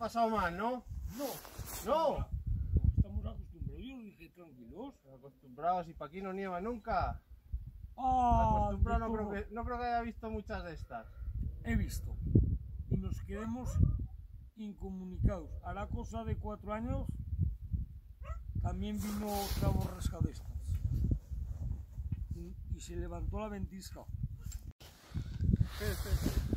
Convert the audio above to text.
pasado mal, ¿no? No. No. Estamos acostumbrados, yo dije tranquilos. Acostumbrados, y para aquí no nieva nunca. Ah, Acostumbrado no creo que haya visto muchas de estas. he visto. Y nos quedemos incomunicados. Hará cosa de 4 años, también vino otra borrasca de estas. Y se levantó la ventisca. Sí.